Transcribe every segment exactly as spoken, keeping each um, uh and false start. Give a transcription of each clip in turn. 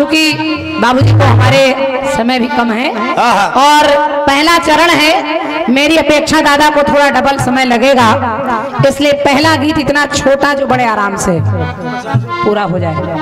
चूंकि बाबूजी को हमारे समय भी कम है और पहला चरण है, मेरी अपेक्षा दादा को थोड़ा डबल समय लगेगा, इसलिए पहला गीत इतना छोटा जो बड़े आराम से पूरा हो जाए।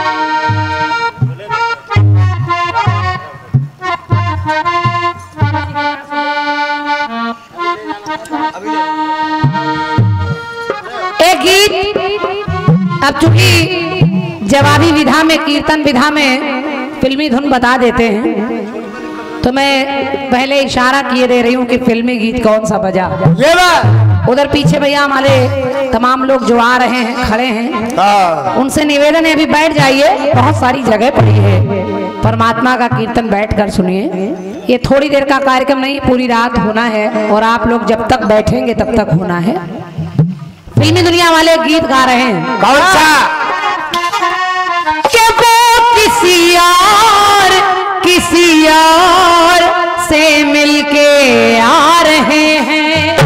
एक गीत अब चूंकि जवाबी विधा में, कीर्तन विधा में फिल्मी धुन बता देते हैं, तो मैं पहले इशारा किए दे रही हूँ कि फिल्मी गीत कौन सा बजा। ये बात उधर पीछे भैया हमारे तमाम लोग जो आ रहे हैं, खड़े हैं, उनसे निवेदन है अभी बैठ जाइए, बहुत सारी जगह पड़ी है, परमात्मा का कीर्तन बैठ कर सुनिए। ये थोड़ी देर का कार्यक्रम नहीं, पूरी रात होना है और आप लोग जब तक बैठेंगे तब तक होना है। फिल्मी दुनिया वाले गीत गा रहे हैं, कौन सा? कि वो किसी और किसी और से मिलके आ रहे हैं,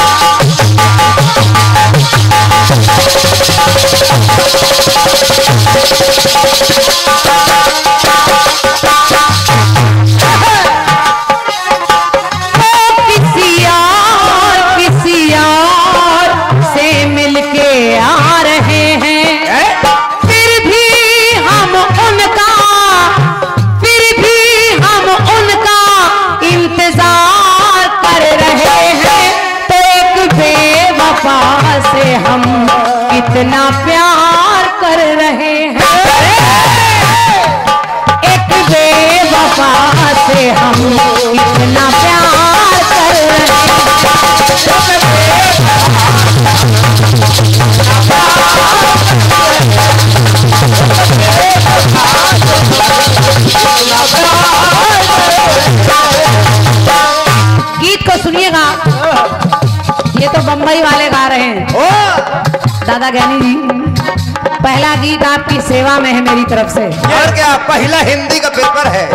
से हम कितना प्यार कर रहे हैं, एक बेवफा से हम कितना प्यार कर रहे हैं। गीत को सुनिएगा, ये तो बम्बई वाले गा रहे हैं। दादा ज्ञानी जी, पहला गीत आपकी सेवा में है मेरी तरफ से। और क्या, पहला हिंदी का पेपर है।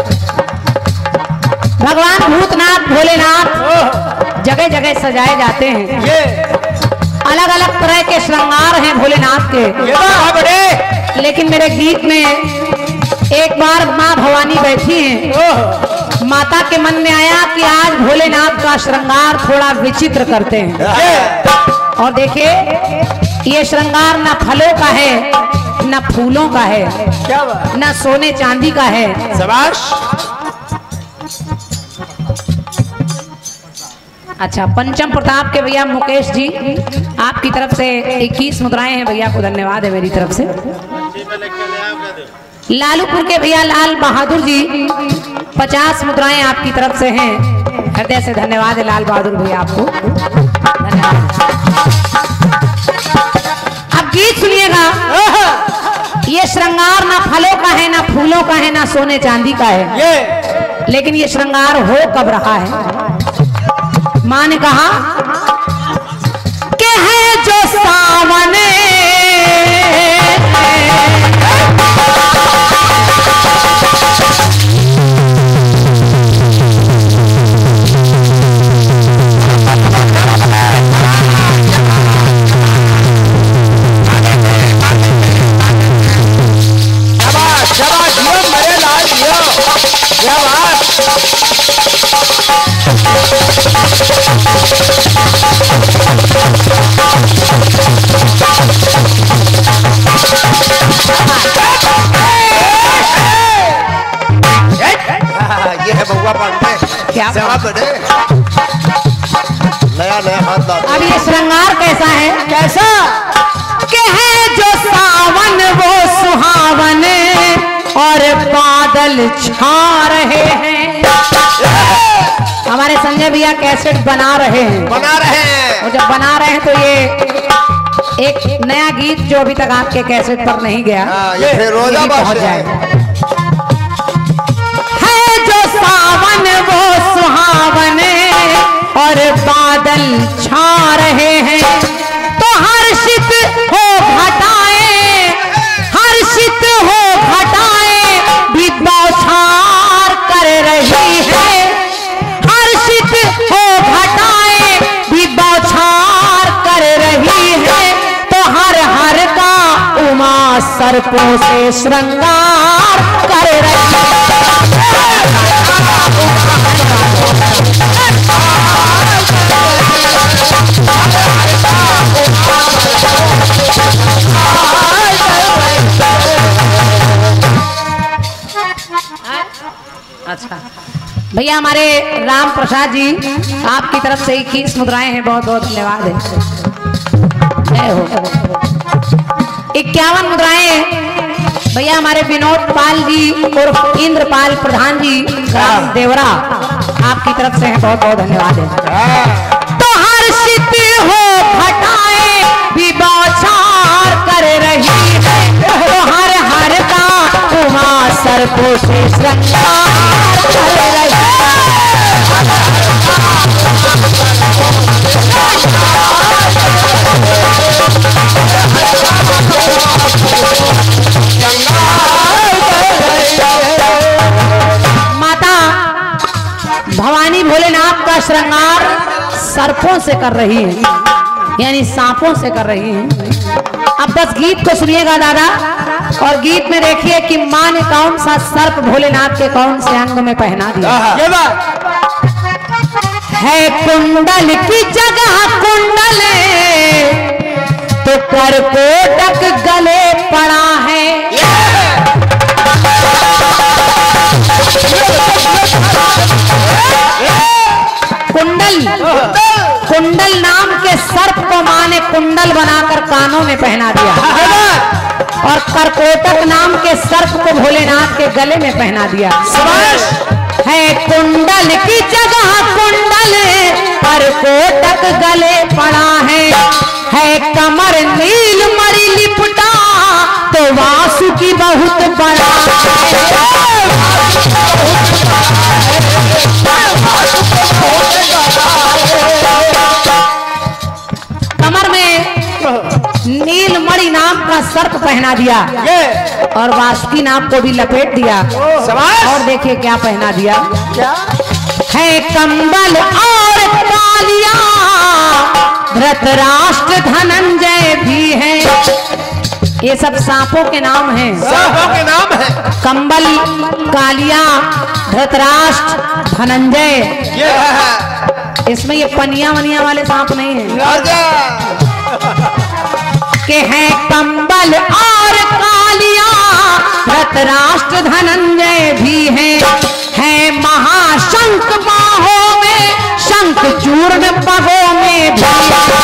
भगवान भूतनाथ भोलेनाथ जगह जगह सजाए जाते हैं, ये अलग अलग तरह के श्रृंगार हैं भोलेनाथ के, ये लेकिन मेरे गीत में एक बार माँ भवानी बैठी हैं, माता के मन में आया कि आज भोलेनाथ का श्रृंगार थोड़ा विचित्र करते हैं। और देखिए, ये श्रृंगार ना फलों का है, ना फूलों का है, क्या बात, ना सोने चांदी का है। शाबाश। अच्छा, पंचम प्रताप के भैया मुकेश जी, आपकी तरफ से इक्कीस मुद्राएं हैं, भैया को धन्यवाद है मेरी तरफ से। लालूपुर के भैया लाल बहादुर जी, पचास मुद्राएं आपकी तरफ से हैं, हृदय से धन्यवाद है लाल बहादुर भैया, आपको धन्यवाद। अब गीत सुनिएगा, ये श्रृंगार ना फलों का है, ना फूलों का है, ना सोने चांदी का है, ये लेकिन ये श्रृंगार हो कब रहा है। माँ ने कहा कि है जो सावन क्या नया नया हाथ। अब ये श्रृंगार कैसा है, कैसा कि है जो सावन वो सुहावन और बादल छा रहे हैं। हमारे संजय भैया कैसेट बना रहे हैं, बना रहे हैं और जब बना रहे हैं तो ये एक नया गीत जो अभी तक आपके कैसेट पर नहीं गया, ये फिर रोजा पहुंच जाएगा। है जो सावन वो सुहावन और बादल छा रहे हैं, तो हर्षित हो घटाए, हर्षित हो घटाए भी बौछार कर रही है, हर्षित हो घटाए भी बौछार कर रही है, तो हर हर का उमा सर्पों से श्रृंगार कर रही अच्छा भैया हमारे राम प्रसाद जी आपकी तरफ से इक्कीस मुद्राएं हैं, बहुत बहुत धन्यवाद है। इक्यावन मुद्राएं भैया हमारे विनोद पाल जी और इंद्रपाल प्रधान जी ग्राम देवरा आपकी तरफ से हैं, बहुत बहुत धन्यवाद है। तो हर्षित हो घटाए भी बौछार कर रही है, तो हर हर का उमा सर्पों से श्रृंगार कर रही है। माता भवानी भोलेनाथ का श्रृंगार सर्पों से कर रही है, यानी सांपों से कर रही है। अब बस गीत को सुनिएगा दादा, और गीत में देखिए कि माँ ने कौन सा सर्प भोलेनाथ के कौन से अंग में पहना दिया। ये बात है कुंडल की जगह कुंडल तो करकोटक गले पड़ा है। कुंडल कुंडल नाम के सर्प को माँ ने कुंडल बनाकर कानों में पहना दिया, और करकोटक नाम के सर्प को भोलेनाथ के गले में पहना दिया। है कुंडल की जगह कुंडल करकोटक गले पड़ा है, है कमर नील मणि लिपटा तो वासुकी बहुत बड़ा कमर में नीलमणि नाम का सर्प पहना दिया और वासुकी नाम को भी लपेट दिया। और देखिए क्या पहना दिया, क्या है कंबल और कालिया धृतराष्ट्र धनंजय भी है। ये सब सांपों के नाम हैं, सांपों के नाम है। कंबल, कालिया, धृतराष्ट्र, धनंजय। इसमें ये पनिया वनिया वाले सांप नहीं है के हैं कंबल और कालिया धृतराष्ट्र धनंजय भी है, है महाशंख बाहों में शंख चूर्ण पगों में भी।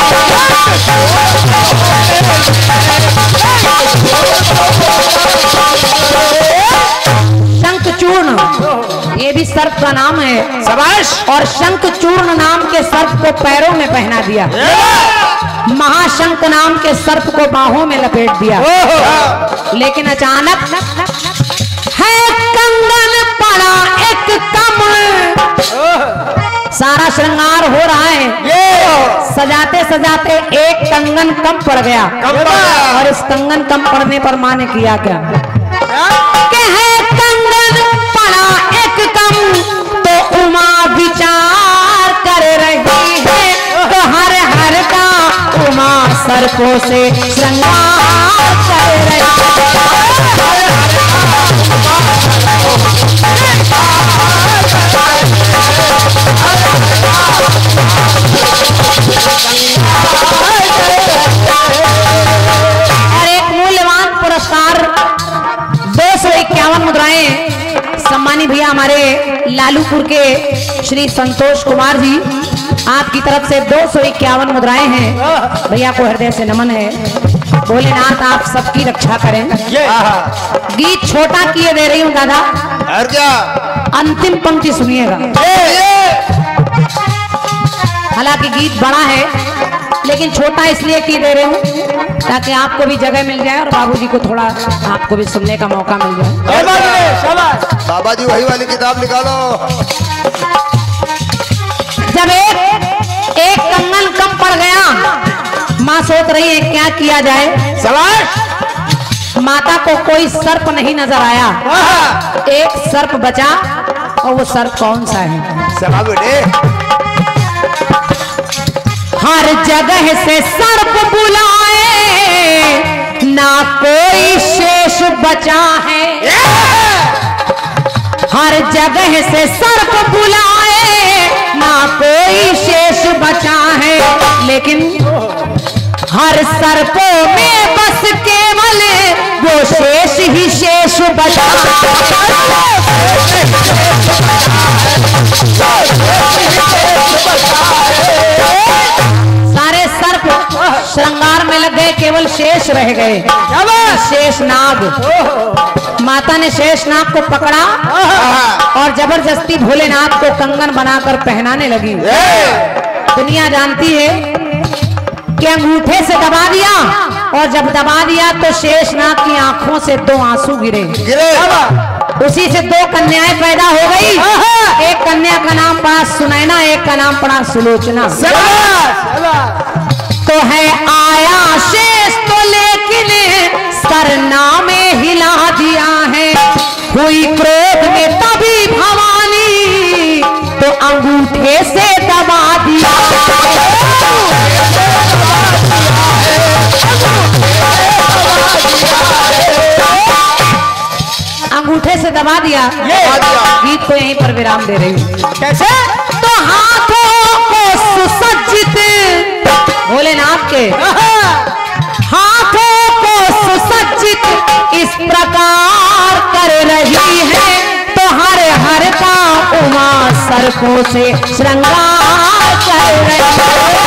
शंख चूर्ण ये भी सर्प का नाम है, शाबाश। और शंख चूर्ण नाम के सर्प को पैरों में पहना दिया, महाशंख नाम के सर्प को बाहों में लपेट दिया। लेकिन अचानक है कंगन पड़ा एक कमल, सारा श्रृंगार हो रहा है, सजाते सजाते एक कंगन कम पड़ गया। और इस कंगन कम पड़ने पर माँ ने किया क्या कि है कंगन पड़ा एक कम तो उमा विचार कर रही है, तो हर हर का उमा सर्पों से श्रृंगार कर रही है। और एक मूल्यवान पुरस्कार दो सौ इक्यावन मुद्राएं सम्मानी भैया हमारे लालूपुर के श्री संतोष कुमार जी आपकी तरफ से दो सौ इक्यावन मुद्राएं हैं। भैया को हृदय से नमन है। भोलेनाथ आप सबकी रक्षा करें। गीत छोटा किए दे रही हूँ दादा, अंतिम पंक्ति सुनिएगा। हालांकि गीत बड़ा है लेकिन छोटा इसलिए की दे रही हूँ ताकि आपको भी जगह मिल जाए और बाबूजी को थोड़ा आपको भी सुनने का मौका मिल जाए। बाबा जी वही वाली किताब निकालो। जब एक एक कंगन कम पड़ गया, माँ सोच रही है क्या किया जाए। सवाल माता को कोई सर्प नहीं नजर आया, एक सर्प बचा और वो सर्प कौन सा है? हर जगह से सर्प बुलाए ना कोई शेष बचा है। हर जगह से सर्प बुलाए ना कोई शेष बचा है, लेकिन हर सर्पों में बस केवल वो शेष ही शेष बचा सारे सर्प श्रृंगार में लग गए, केवल शेष रह गए। शेष नाग, माता ने शेष नाग को पकड़ा और जबरदस्ती भोलेनाथ को कंगन बनाकर पहनाने लगी। दुनिया जानती है कि अंगूठे से दबा दिया, और जब दबा दिया तो शेषनाग की आंखों से दो आंसू गिरे गिरे उसी से दो कन्याएं पैदा हो गई। एक कन्या का नाम पड़ा सुनैना, एक का नाम पड़ा सुलोचना। तो है आया शेष तो लेकिन सरना में हिला दिया है, हुई क्रोध में तभी भवानी तो अंगूठे से दबा दिया। अंगूठे से दबा दिया। गीत को यहीं पर विराम दे रही हूँ। कैसे? तो हाथों को सुसज्जित भोलेनाथ के हाथों को सुसज्जित इस प्रकार कर रही है, तो हर हर का उमा सर्पों से श्रृंगार कर रही है।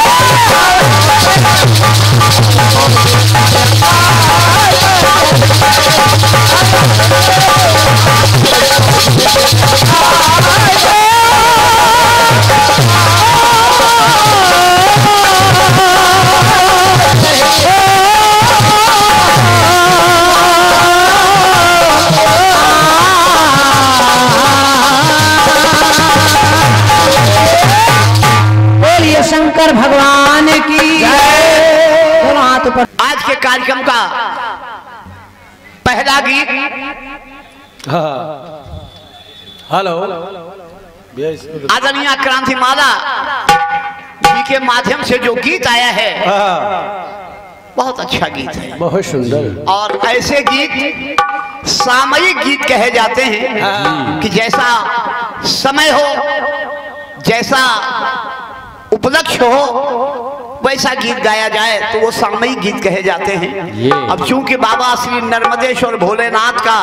बोलिए शंकर भगवान की जय। हाथ ऊपर। आज के कार्यक्रम का पहला गीत हेलो आदरणीय क्रांति माला जी के माध्यम से जो गीत आया है बहुत अच्छा गीत है, बहुत सुंदर। और ऐसे गीत सामयिक गीत कहे जाते हैं कि जैसा समय हो, जैसा उपलक्ष्य हो, वैसा गीत गाया जाए तो वो सामयिक गीत कहे जाते हैं। अब चूंकि बाबा श्री नर्मदेश्वर भोलेनाथ का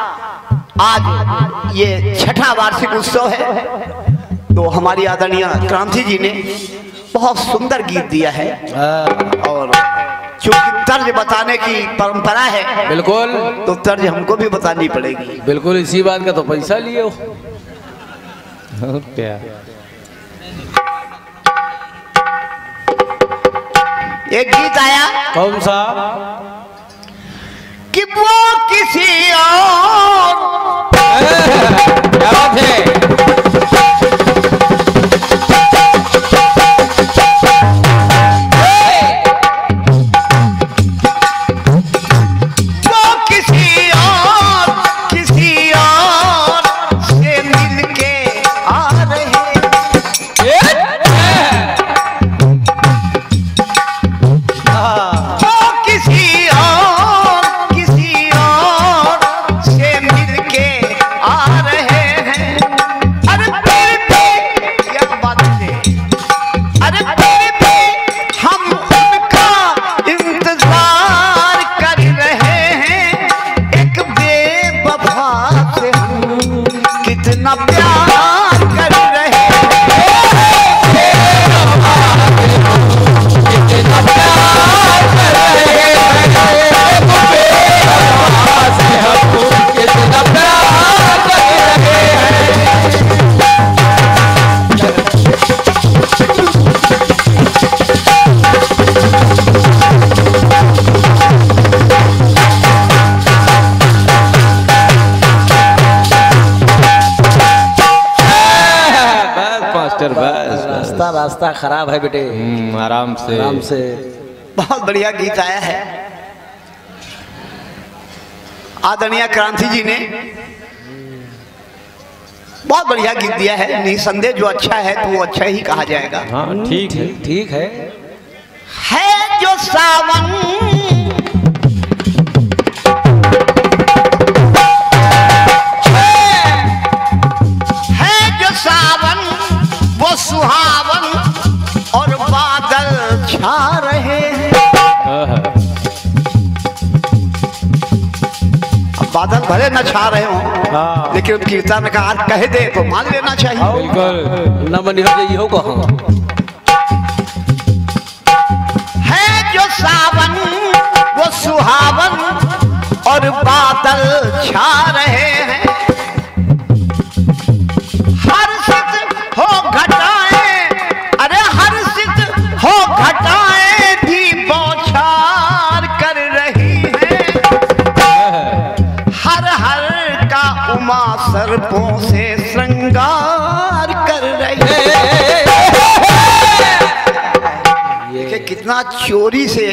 आज ये छठा वार्षिक उत्सव है, तो हमारी आदरणीय क्रांति जी ने बहुत सुंदर गीत दिया है, और चूंकि तर्ज बताने की परंपरा है, बिल्कुल, तो तर्ज हमको भी बतानी पड़ेगी। बिल्कुल, इसी बात का तो पैसा लिए हो। क्या एक गीत आया, कौन सा? कि वो किसी और क्या बात है? रास्ता रास्ता खराब है बेटे, आराम से आराम से। बहुत बढ़िया गीत आया है। आदरणीय क्रांति जी ने बहुत बढ़िया गीत दिया है। निसंदेह जो अच्छा है तो वो अच्छा ही कहा जाएगा। हाँ ठीक है, ठीक है। है जो सावन बादल भले न छा रहे हो, लेकिन कीर्तन का आज कह दे तो मान लेना चाहिए। बिल्कुल न बनी हो जाइए हो कहो। है जो सावन वो सुहावन और बादल छा रहे हैं, हर्षित हो घटाएं, अरे हर्षित हो घटाएं भी बौछार कर रही हैं, हर हर का उमा सर्पों से श्रृंगार कर रही है। देखिए कितना चोरी से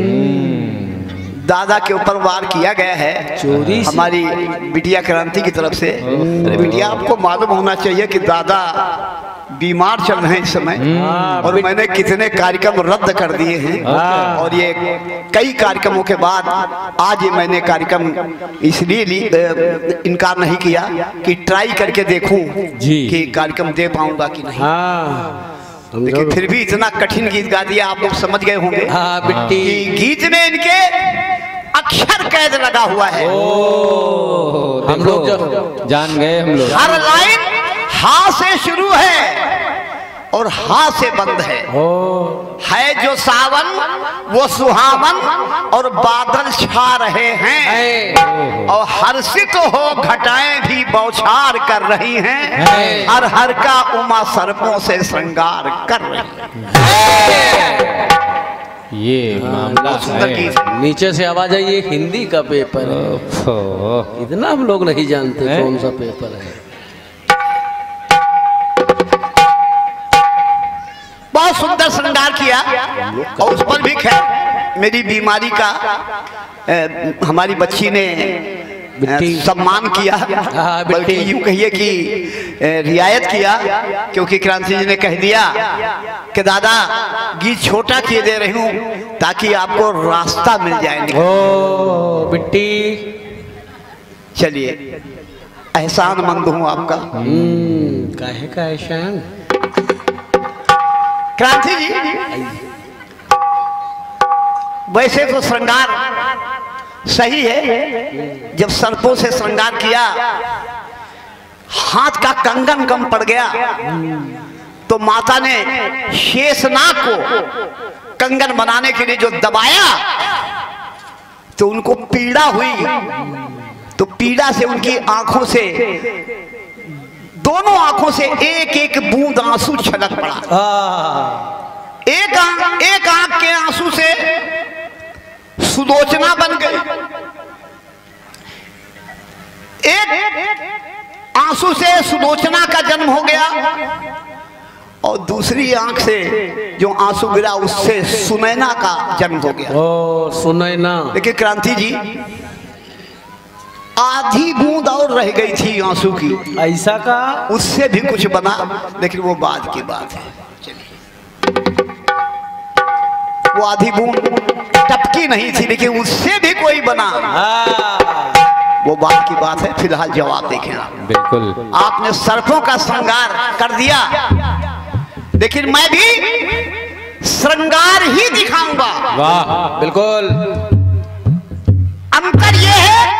दादा के ऊपर वार किया गया है, चोरी हमारी बिटिया क्रांति की तरफ से। अरे बिटिया, आपको मालूम होना चाहिए कि दादा बीमार चल रहे हैं इस समय, और मैंने कितने कार्यक्रम रद्द कर दिए हैं, और ये कई कार्यक्रमों के बाद आज ये मैंने कार्यक्रम इसलिए इनकार नहीं किया कि ट्राई करके देखूं कि कार्यक्रम दे पाऊंगा कि नहीं। लेकिन फिर भी इतना कठिन गीत गा दिया, आप लोग समझ गए होंगे कि गीत में इनके अक्षर कैद लगा हुआ है। हम लोग जान गए, हम लोग हर लाइन हा से शुरू है और हा से बंद है। है जो सावन वो सुहावन और बादल छा रहे हैं, और हर्षित हो घटाएं भी बौछार कर रही हैं, हर हर का उमा सर्पों से श्रृंगार कर रही है। ये मामला है। नीचे से आवाज आई, ये हिंदी का पेपर है। इतना हम लोग नहीं जानते कौन सा पेपर है। बहुत सुंदर श्रृंगार किया, और उस पर भी खैर मेरी बीमारी का ए, हमारी बच्ची ने ए, सम्मान किया, बल्कि यूं कहिए कि ए, रियायत किया, क्योंकि क्रांति जी ने कह दिया कि दादा गीत छोटा किए दे रही हूं ताकि आपको रास्ता मिल जाए। ओ बिट्टी, चलिए एहसान मंद हूं आपका। काहे का एहसान? क्रांति जी, वैसे तो श्रृंगार सही है, जब सर्पों से श्रृंगार किया, हाथ का कंगन कम पड़ गया, तो माता ने शेषनाग को कंगन बनाने के लिए जो दबाया, तो उनको पीड़ा हुई, तो पीड़ा से उनकी आंखों से, दोनों आंखों से एक एक बूंद आंसू छलक पड़ा। एक आंख एक आंख के आंसू से सुलोचना बन गई, एक आंसू से सुलोचना का जन्म हो गया, और दूसरी आंख से जो आंसू गिरा उससे सुनैना का जन्म हो गया। ओ सुनैना। लेकिन क्रांति जी, आधी बूंद और रह गई थी आंसू की, ऐसा का? उससे भी कुछ बना, लेकिन वो बाद की बात है। चलिए, वो आधी बूंद टपकी नहीं थी, लेकिन उससे भी कोई बना, वो बात की बात है। फिलहाल जवाब देखें आप। बिल्कुल, आपने सर्पों का श्रृंगार कर दिया, लेकिन मैं भी श्रृंगार ही दिखाऊंगा। वाह, बिल्कुल। अंतर यह है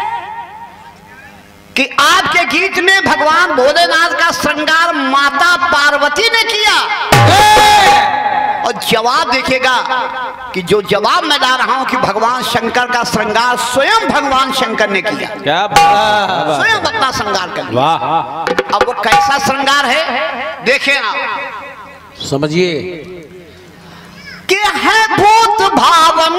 कि आपके गीत में भगवान भोलेनाथ का श्रृंगार माता पार्वती ने किया, और जवाब देखिएगा कि जो जवाब मैं ला रहा हूं कि भगवान शंकर का श्रृंगार स्वयं भगवान शंकर ने किया। क्या बात? स्वयं अपना श्रृंगार कर लिया। वाह। अब वो कैसा श्रृंगार है देखें आप, समझिए कि है भूत भावन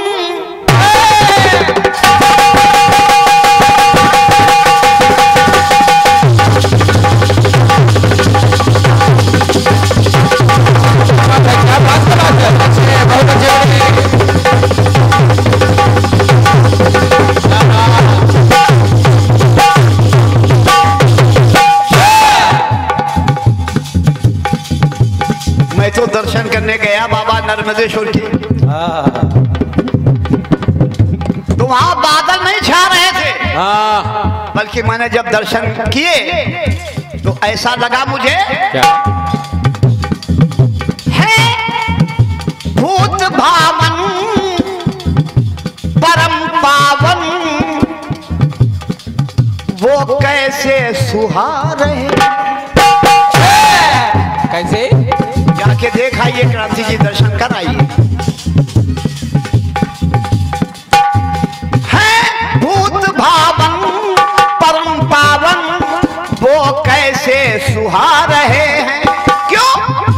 मैं तो दर्शन करने गया बाबा नर्मदेश्वर की, तो वहां बादल नहीं छा रहे थे, बल्कि मैंने जब दर्शन किए तो ऐसा लगा मुझे क्या? है भूत भावन परम पावन कैसे सुहार है। कैसे? जाके देख आइए, क्रांति जी दर्शन कर आइए। है भूत भावन परम पावन वो कैसे सुहा रहे हैं। क्यों?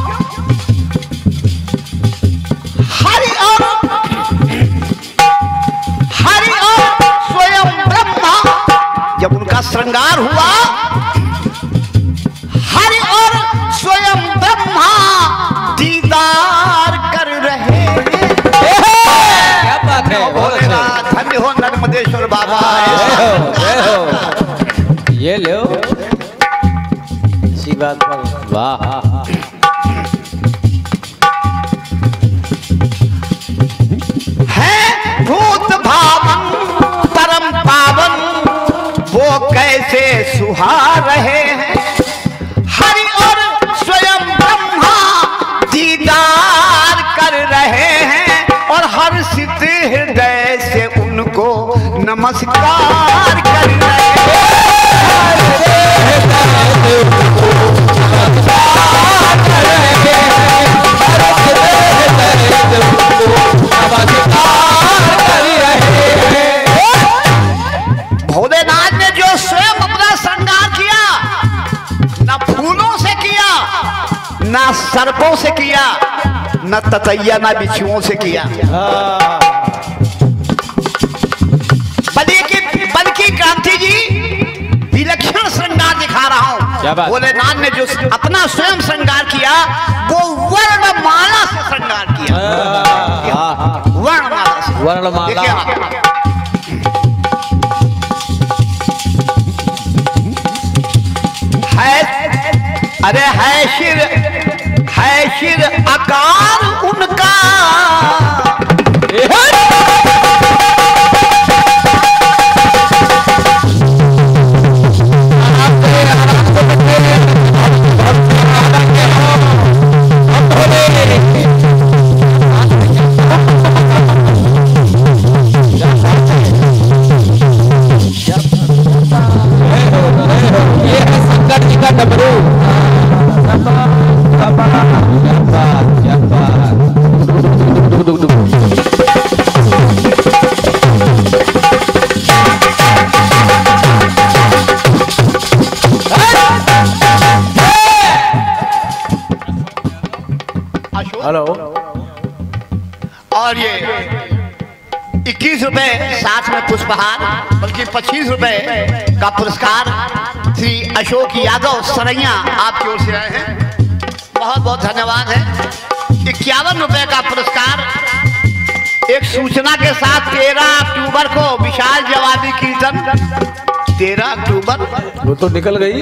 हरि और हरि और स्वयं ब्रह्मा जब उनका श्रृंगार हुआ, हरि और स्वयं ब्रह्मा दीदार कर रहे हैं। क्या बात है, भोलेनाथ धन्य हो नर्मदेश्वर बाबा। ये लो इसी बात पर वाह। है भूत भावन परम पावन वो कैसे सुहा रहे हैं। हरि और स्वयं ब्रह्मा दीदार कर रहे हैं और हर सिद्ध हृदय से उनको नमस्कार कर रहे हैं। भोलेनाथ ने जो स्वयं अपना श्रृंगार किया, न फूलों से किया, न सर्पों से किया, न ततैया न बिच्छुओं से किया, बल्कि बल्कि क्रांति जी विलक्षण श्रृंगार दिखा रहा हूं। भोलेनाथ ने जो अपना स्वयं श्रृंगार किया वो वर्णमाला से श्रृंगार किया। वर्णमाला से। वर्णमाला है, अरे है शिर है शिर आकार उनका। ये है शंकर जी का डमरू। हेलो। और ये इक्कीस रुपए साथ में पुष्पहार, बल्कि पच्चीस रुपए का पुरस्कार श्री अशोक यादव सरैया आपकी ओर से आए हैं। बहुत बहुत धन्यवाद है। इक्यावन रुपए का पुरस्कार एक सूचना के साथ तेरह अक्टूबर को विशाल जवाबी कीर्तन। तेरह अक्टूबर वो तो निकल गई।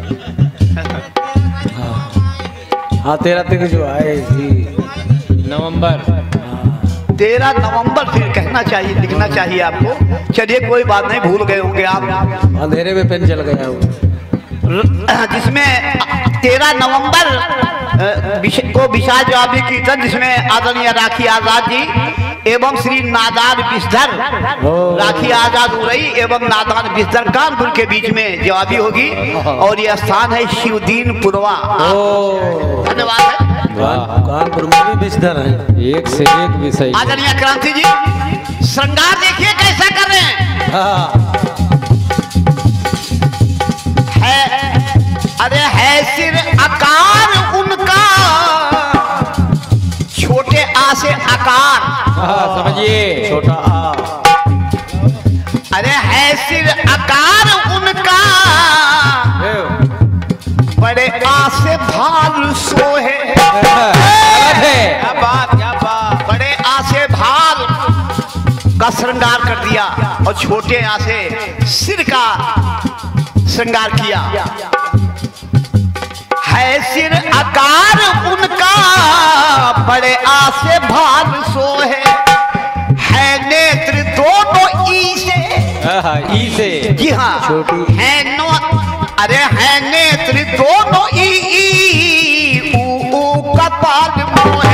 हाँ तेरह तक जो आएगी नवंबर। तेरह नवंबर फिर कहना चाहिए, लिखना चाहिए आपको। चलिए कोई बात नहीं, भूल गए होंगे आप, अंधेरे में पेन चल गया हूँ। जिसमें तेरह नवंबर को विशाल जवाबी कीर्तन, जिसमें आदरणीय राखी आजाद जी एवं श्री नादान विषधर राखी आजाद उरई एवं नादान विषधर कानपुर के बीच में जवाबी होगी। और यह स्थान है शिवदीन पुरवा। धन्यवाद है। कानपुर में भी विषधर है, एक से एक विषय। आदरणीय क्रांति जी श्रृंगार देखिए कैसा कर रहे हैं। है अरे है सिर आकार उनका, छोटे आ से आकार समझिए, छोटा आ। अरे है सिर आकार उनका, बड़े आ से भाल सोहे। क्या बात क्या बात। बड़े आ से भाल का श्रृंगार कर दिया और छोटे आ से सिर का श्रृंगार किया। है सिर आकार उनका, बड़े आ से भाल सोहे। है नेत्र दोनों ई से, ई से जी हाँ, छोटी है नो, अरे है नेत्र दोनों ई ई ऊ ऊ कपाल मोहे।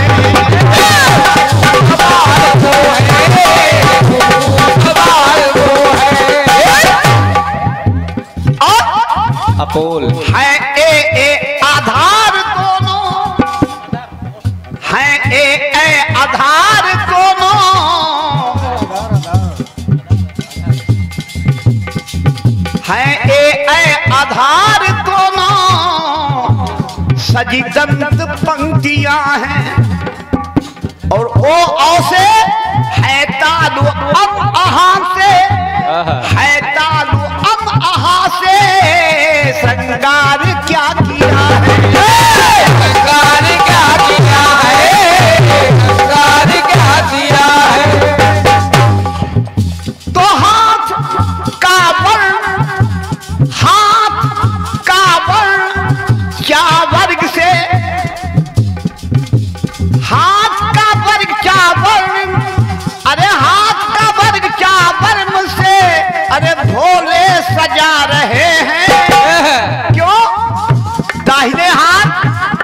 आधार दोनों सजी दंत पंक्तियां हैं और ओ औ से है तालु अब अहा से है तालु अब अहा से श्रृंगार क्या किया है श्रृंगार क्या किया है श्रृंगार क्या किया है तो हाथ का वर्ण हाथ का वर्ण क्या वर्ग से हाथ का वर्ग क्या वर्ण अरे हाथ का वर्ग क्या वर्ण से अरे भोले सजा रहे हैं क्यों दाहिने हाथ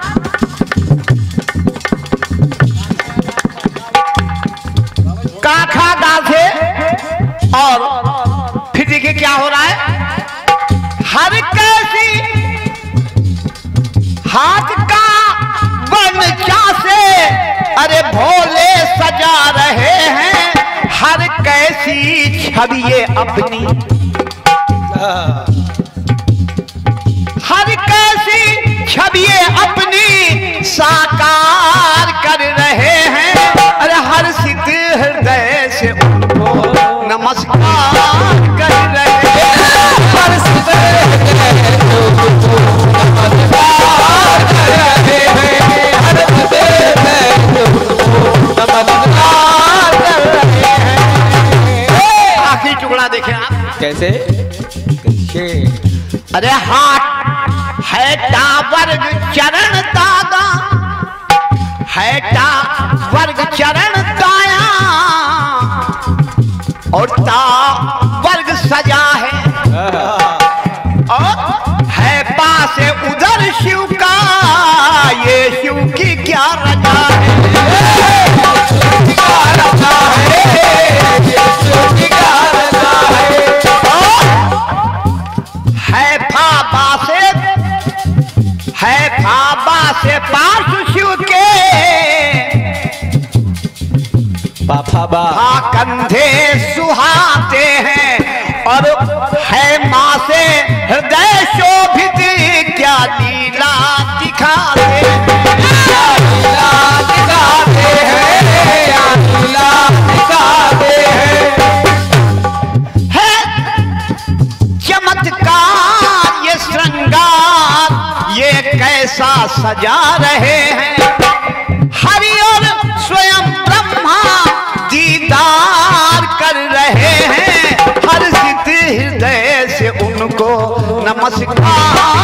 काखा गाथे और फिर देखिए क्या हो रहा है हर कैसी हाथ का वर्ण क्या से अरे भोले सजा रहे हैं हर कैसी छवि ये अपनी हर कैसी छवि ये अपनी साकार कर रहे हैं अरे हर सिद्ध हृदय से उनको नमस्कार कर रहे हैं हर सिद्ध हृदय से उनको नमस्कार कर रहे हैं हर सिद्ध हृदय से उनको नमस्कार कर रहे हैं आखिरी टुकड़ा देखें आप कैसे अरे हाथ है टा वर्ग चरण दादा है टा वर्ग चरण दाया और ता वर्ग सजा है और है पास उधर शिव का ये शिव की क्या रजा है क्या रजा है शिव की क्या रजा है है फाबा से है फाबा से पार्श्व शिव के बाबा कंधे सुहाते हैं और है माँ से हृदय शोभित क्या लीला दिखाते हैं लीला दिखाते हैं लीला दिखाते हैं है चमत्कार ये श्रृंगार ये कैसा सजा रहे हैं हरि और स्वयं ब्रह्मा दीदार कर रहे हैं हर सिद्ध हृदय से उनको नमस्कार